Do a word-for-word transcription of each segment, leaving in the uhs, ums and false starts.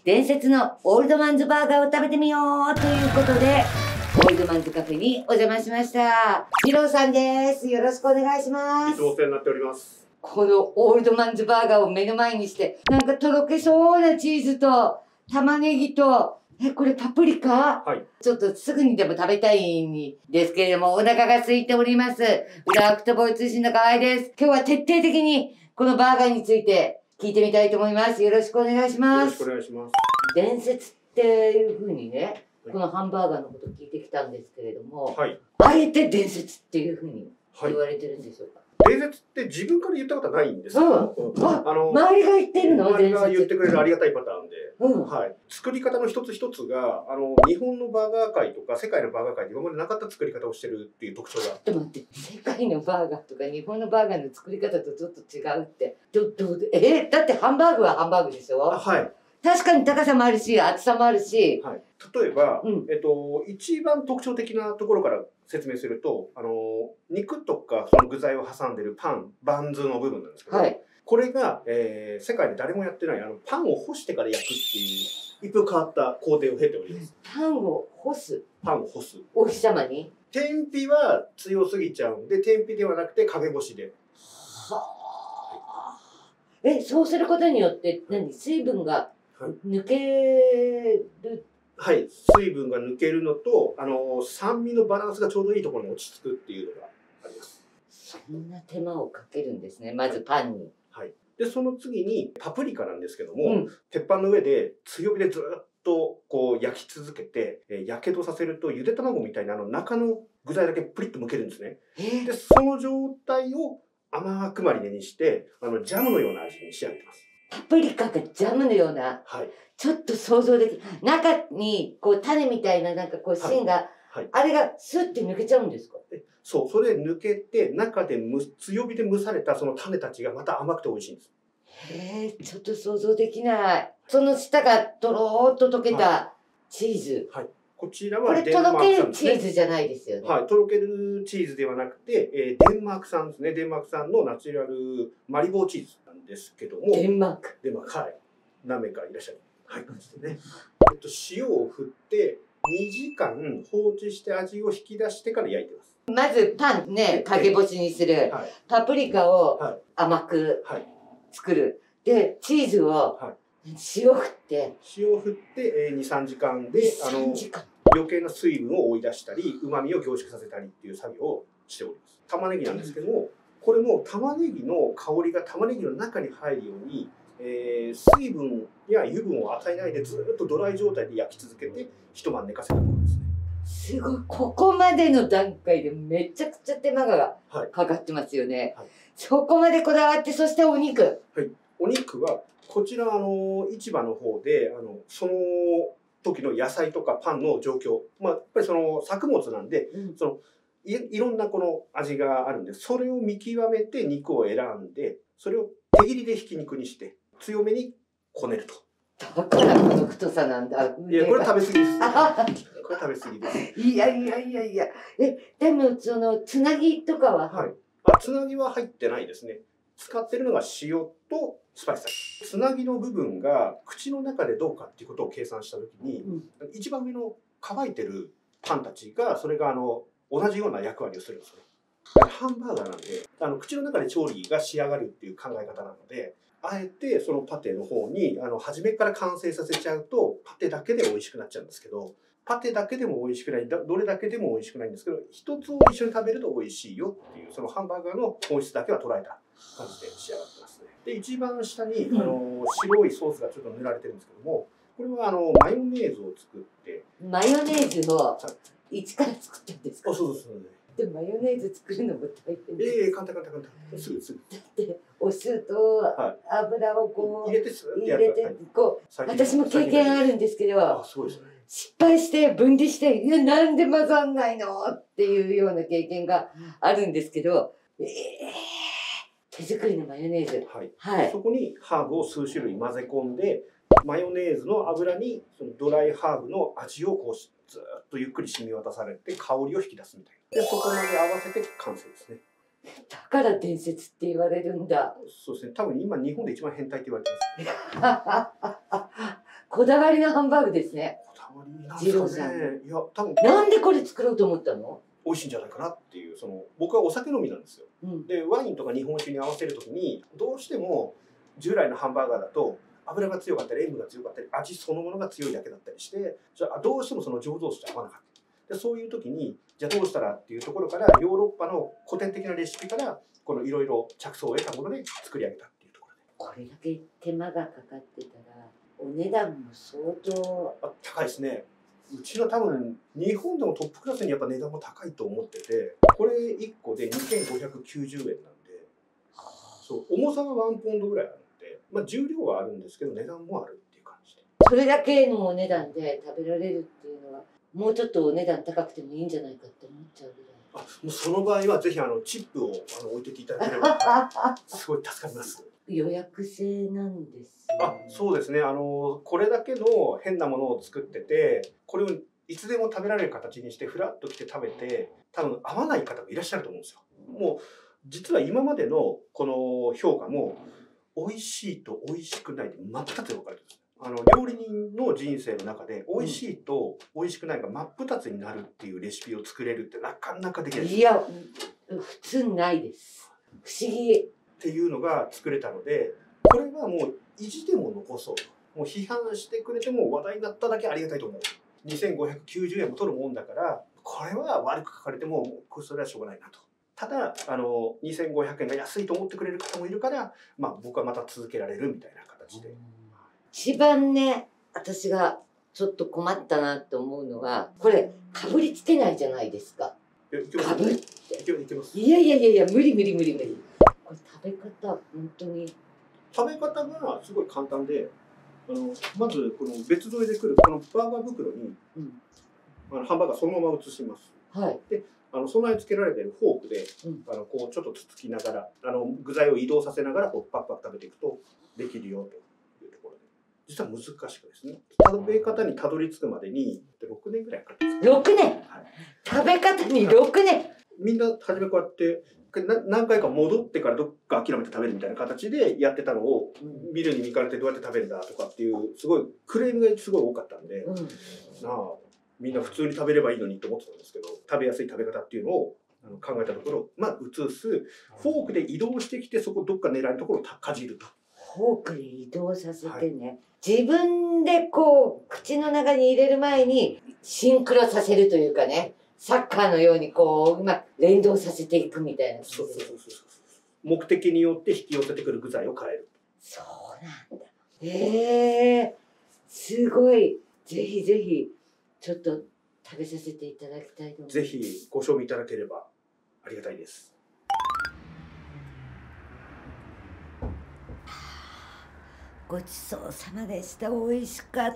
伝説のオールドマンズバーガーを食べてみようということで、オールドマンズカフェにお邪魔しました。二郎さんです。よろしくお願いします。 いつもお世話になっております。 このオールドマンズバーガーを目の前にして、なんかとろけそうなチーズと玉ねぎと、え、これパプリカ？ はい。 ちょっとすぐにでも食べたいんですけれども、お腹が空いております。裏アクトボーイ通信の河合です。今日は徹底的にこのバーガーについて聞いてみたいと思います。よろしくお願いします。 よろしくお願いします。 伝説っていうふうにね、このハンバーガーのこと聞いてきたんですけれども、 はい。 あえて伝説っていうふうに言われてるんでしょうか？ 伝説って自分から言ったことはないんですうん。 よ。 あ、 あの、 周りが言ってるの？ 周りが伝説。 言ってくれるありがたいパターンで、 うん。 はい。作り方の一つ一つが、あの、日本のバーガー界とか世界のバーガー界で今までなかった作り方をしてるっていう特徴が。 ちょっと待って、世界のバーガーとか日本のバーガーの作り方とちょっと違うって。ど、ど、えだってハンバーグはハンバーグでしょ？ あ、はい。 確かに高さもあるし、厚さもあるし。 はい。例えば、 うん、 えっと、一番特徴的なところから説明すると、あの、肉とかその具材を挟んでるパン、バンズの部分なんですけど、 はい、 これが、えー、世界で誰もやってない、あの、パンを干してから焼くっていう、一風変わった工程を経ております。 パンを干す？ パンを干す。 お日様に？ 天日は強すぎちゃうんで、天日ではなくて陰干しで。 はあ。え、そうすることによって、何？水分が抜ける？ はい。水分が抜けるのと、あの、酸味のバランスがちょうどいいところに落ち着くっていうのがあります。 そんな手間をかけるんですね。まずパンに。 はい。で、その次にパプリカなんですけども、うん、鉄板の上で強火でずっとこう焼き続けて、えー、やけどさせるとゆで卵みたいなあの中の具材だけプリッと剥けるんですね。で、その状態を甘くマリネにして、あの、ジャムのような味に仕上げてます。 パプリカがジャムのような、 はい、 ちょっと想像できる。中にこう種みたいななんかこう芯が、はいはい、あれがスッて抜けちゃうんですか？ そう、それで抜けて、中でむ強火で蒸されたその種たちがまた甘くて美味しいんです。 へえ、ちょっと想像できない。その下がとろーっと溶けたチーズ。 はい。はい、こちらはデンマーク産ですね。これとろけるチーズじゃないですよね。 はい。とろけるチーズではなくて、えー、デンマーク産ですね。デンマーク産のナチュラルマリボーチーズなんですけども。 デンマーク。 デンマーク。はい。何名かいらっしゃる。はい。ですね。えっと、塩を振って、にじかん放置して味を引き出してから焼いてます。 まずパンね、陰干しにする。はい、パプリカを甘く作る。で、チーズを塩振って。 塩振って、えー、に、さんじかんで、あの、余計な水分を追い出したり、旨味を凝縮させたりっていう作業をしております。玉ねぎなんですけども、これも玉ねぎの香りが玉ねぎの中に入るように、えー、水分や油分を与えないでずっとドライ状態で焼き続けて一晩寝かせたものですね。 すごい、ここまでの段階でめちゃくちゃ手間がかかってますよね。はいはい、そこまでこだわって、そしてお肉。 はい、お肉はこちらあの市場の方であのその時の野菜とかパンの状況、まあ、やっぱりその作物なんで、うん、その い, いろんなこの味があるんで、それを見極めて肉を選んで、それを手切りでひき肉にして強めにこねると。 だからこの太さなんだ。 いや、これ食べ過ぎです。これ食べ過ぎです。 いやいやいやいや。え、でもそのつなぎとかは？ はい。あ、つなぎは入ってないですね。使ってるのが塩とスパイスだけ。つなぎの部分が口の中でどうかっていうことを計算したときに、うん、一番上の乾いてるパンたちが、それがあの同じような役割をするんですね。ハンバーガーなんで、あの口の中で調理が仕上がるっていう考え方なので、あえてそのパテの方にあの初めから完成させちゃうとパテだけで美味しくなっちゃうんですけど、パテだけでも美味しくない、どれだけでも美味しくないんですけど、一つを一緒に食べると美味しいよっていう、そのハンバーガーの本質だけは捉えた感じで仕上がってますね。で、一番下にあの白いソースがちょっと塗られてるんですけども、これはあのマヨネーズを作って。 マヨネーズを一から作ってるんですか？ あ、そうですね。 でマヨネーズ作るのも大変です。 ええー、簡単簡単簡単。すぐすぐ。 だってお酢と油をこう、 はい、入れてす入れてこう、私も経験あるんですけど、 あ、そうですね。 失敗して分離して、いやなんで混ざんないのっていうような経験があるんですけど、えー、手作りのマヨネーズ。 はい。はい。そこにハーブを数種類混ぜ込んで、マヨネーズの油にそのドライハーブの味をこうずっとゆっくり染み渡されて香りを引き出すみたいな。で、そこまで合わせて完成ですね。 だから伝説って言われるんだ。 そうですね。多分今日本で一番変態って言われてます。 こだわりのハンバーグですね。 こだわりなんですかね。いや多分なんでこれ作ろうと思ったの？ 美味しいんじゃないかなっていう、その僕はお酒飲みなんですよ。 うん、 でワインとか日本酒に合わせるときにどうしても従来のハンバーガーだと油が強かったり塩分が強かったり味そのものが強いだけだったりして、じゃあどうしてもその醸造酒と合わなかった。でそういう時にじゃあどうしたらっていうところからヨーロッパの古典的なレシピからこのいろいろ着想を得たもので作り上げたっていうところで。 これだけ手間がかかってたらお値段も相当あ高いですね。うちの多分日本でもトップクラスにやっぱ値段も高いと思ってて、これいっこでにせんごひゃくきゅうじゅうえんなんで、そう重さはワンポンドぐらいあるので、まあ、重量はあるんですけど値段もあるっていう感じで。 それだけのお値段で食べられるっていうのはもうちょっとお値段高くてもいいんじゃないかって思っちゃうぐらい。 あもうその場合はぜひあのチップをあの置いてていただければすごい助かります。 予約制なんですよ、 あそうですね。あのこれだけの変なものを作ってて、これをいつでも食べられる形にしてフラッと来て食べて、多分合わない方がいらっしゃると思うんですよ。もう実は今までのこの評価も美味しいと美味しくないで真っ二つに分かれてるんです。あの料理人の人生の中で美味しいと美味しくないが真っ二つになるっていうレシピを作れるってなかなかできないです。 いや普通ないです。不思議っていうのが作れたので、これはもう意地でも残そうと。もう批判してくれても話題になっただけありがたいと思う。にせんごひゃくきゅうじゅうえんも取るもんだから、これは悪く書かれてもそれはしょうがないなと。ただあのにせんごひゃくえんが安いと思ってくれる方もいるから、まあ、僕はまた続けられるみたいな形で。 一番ね私がちょっと困ったなと思うのは、これかぶりつけないじゃないですか。かぶっていやいやいやいや無理無理無理無理。これ食べ方本当に食べ方がすごい簡単で、あのまずこの別添えでくるこのバーガー袋に、うん、あのハンバーガーそのまま移します。 はい、 であの備え付けられているフォークで、うん、あのこうちょっとつつきながらあの具材を移動させながらこうパッパッ食べていくとできるよというところで、実は難しくですね、食べ方にたどり着くまでにろくねんぐらいかかるんです。 ろくねん、はい、食べ方にろくねん。 みんな初めこうやって何回か戻ってからどっか諦めて食べるみたいな形でやってたのを、うん、見るに見かねてどうやって食べるんだとかっていうすごいクレームがすごい多かったんで、うん、なあみんな普通に食べればいいのにと思ってたんですけど、食べやすい食べ方っていうのを考えたところ、まあ移すフォークで移動してきてそこどっか狙いのところをかじると。 フォークで移動させてね、はい、自分でこう口の中に入れる前にシンクロさせるというかね、サッカーのようにこううまく連動させていくみたいな。 そうそうそうそう。目的によって引き寄せてくる具材を変える。 そうなんだ。へえー、すごい。ぜひぜひちょっと食べさせていただきたいと思います。 ぜひご賞味いただければありがたいです。 ごちそうさまでした。美味しかった。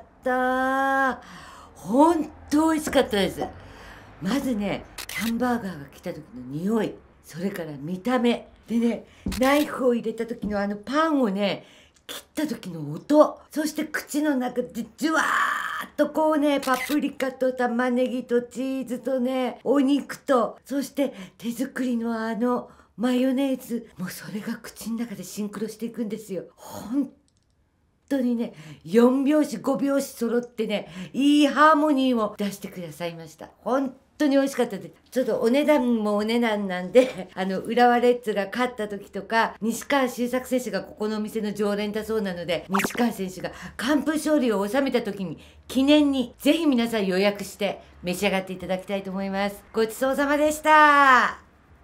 本当美味しかったです。まずね、ハンバーガーが来た時の匂い、それから見た目でね、ナイフを入れた時のあのパンをね切った時の音、そして口の中でジュワーっとこうね、パプリカと玉ねぎとチーズとね、お肉と、そして手作りのあのマヨネーズ、もうそれが口の中でシンクロしていくんですよ。本当にね、よんびょうしごびょうし揃ってね、いいハーモニーを出してくださいました。本当に美味しかったです。ちょっとお値段もお値段なんで、あの浦和レッズが勝った時とか、西川周作選手がここのお店の常連だそうなので、西川選手が完封勝利を収めた時に記念にぜひ皆さん予約して召し上がっていただきたいと思います。ごちそうさまでした。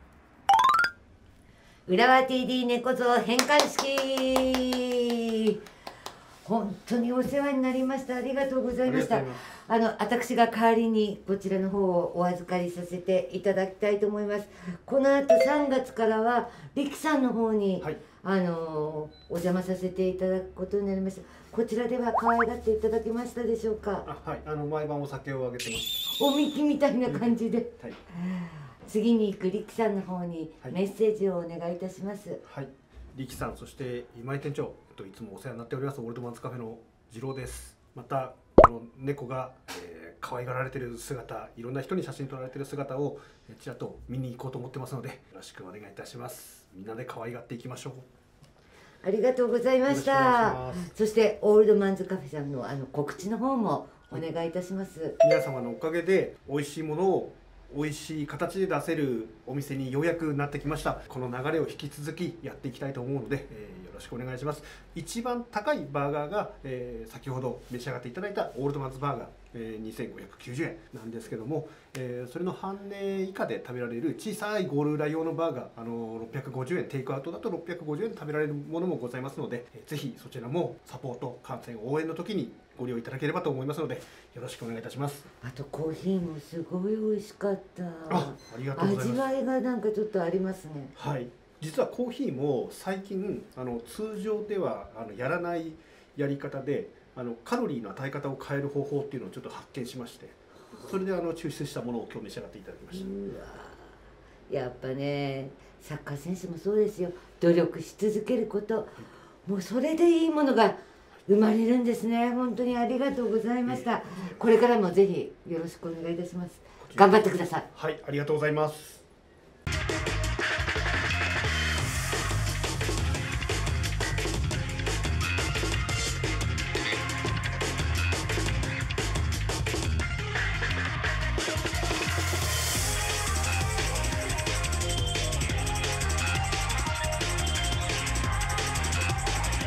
浦和 ティーディー 猫像返還式、本当にお世話になりました。ありがとうございました。あの私が代わりにこちらの方をお預かりさせていただきたいと思います。この後さんがつからは力さんの方に、はい、あのお邪魔させていただくことになりました。こちらでは可愛がっていただけましたでしょうか。 あ、はい、あの毎晩お酒をあげてます。 おみきみたいな感じで、はい、次に行く力さんの方にメッセージをお願いいたします。 はい、力さん、そして今井店長といつもお世話になっておりますオールドマンズカフェの次郎です。またこの猫が、えー、可愛がられている姿、いろんな人に写真撮られている姿をちらっと見に行こうと思ってますので、よろしくお願いいたします。みんなで可愛がっていきましょう。 ありがとうございました。そしてオールドマンズカフェさんのあの告知の方もお願いいたします。 皆様のおかげで美味しいものを美味しい形で出せるお店にようやくなってきました。この流れを引き続きやっていきたいと思うので、えー、よろしくお願いします。一番高いバーガーが、えー、先ほど召し上がっていただいたオールドマンズバーガー、えー、にせんごひゃくきゅうじゅうえんなんですけども、えー、それの半値以下で食べられる小さいゴール裏用のバーガー、あのー、ろっぴゃくごじゅうえん、テイクアウトだとろっぴゃくごじゅうえんで食べられるものもございますので、えー、ぜひそちらもサポート、観戦応援の時にご利用いただければと思いますので、よろしくお願いいたします。 あとコーヒーもすごい美味しかった。 あ、ありがとうございます。 味わいがなんかちょっとありますね。 はい。実はコーヒーも最近あの通常ではあのやらないやり方で、あのカロリーの与え方を変える方法っていうのをちょっと発見しまして、それであの抽出したものを今日召し上がっていただきました。 うわ、やっぱね、サッカー選手もそうですよ。努力し続けること、もうそれでいいものが生まれるんですね。本当にありがとうございました。これからもぜひよろしくお願いいたします。頑張ってください。 はい、ありがとうございます。